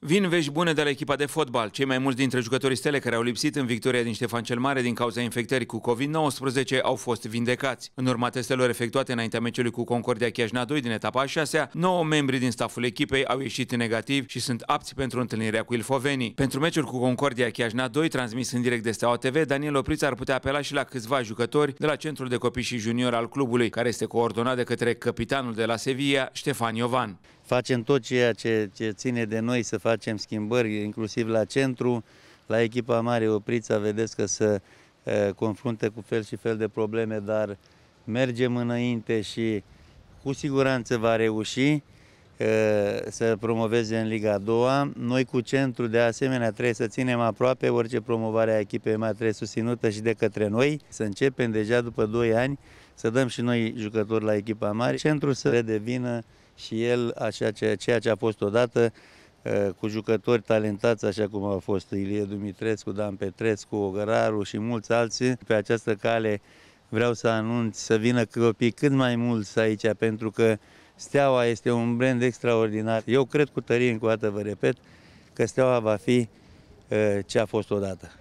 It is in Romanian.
Vin vești bune de la echipa de fotbal. Cei mai mulți dintre jucătorii Stele care au lipsit în victoria din Ștefan cel Mare din cauza infectării cu COVID-19 au fost vindecați. În urma testelor efectuate înaintea meciului cu Concordia Chiajna 2 din etapa a 6-a, 9 membri din staful echipei au ieșit negativi și sunt apți pentru întâlnirea cu ilfovenii. Pentru meciul cu Concordia Chiajna 2, transmis în direct de Steaua TV, Daniel Opriț ar putea apela și la câțiva jucători de la Centrul de Copii și Junior al clubului, care este coordonat de către capitanul de la Sevilla, Ștefan Iovan. Facem tot ceea ce ține de noi să facem schimbări, inclusiv la centru, la echipa mare Oprița, vedeți că se confruntă cu fel și fel de probleme, dar mergem înainte și cu siguranță va reuși să promoveze în Liga a doua. Noi cu centru de asemenea trebuie să ținem aproape, orice promovare a echipei mai trebuie susținută și de către noi. Să începem deja după 2 ani să dăm și noi jucători la echipa mare. Centru să redevină și el ceea ce a fost odată, cu jucători talentați, așa cum au fost Ilie Dumitrescu, Dan Petrescu, Ogăraru și mulți alții. Pe această cale vreau să anunț să vină copii cât mai mulți aici, pentru că Steaua este un brand extraordinar. Eu cred cu tărie, încă o dată vă repet, că Steaua va fi ce a fost odată.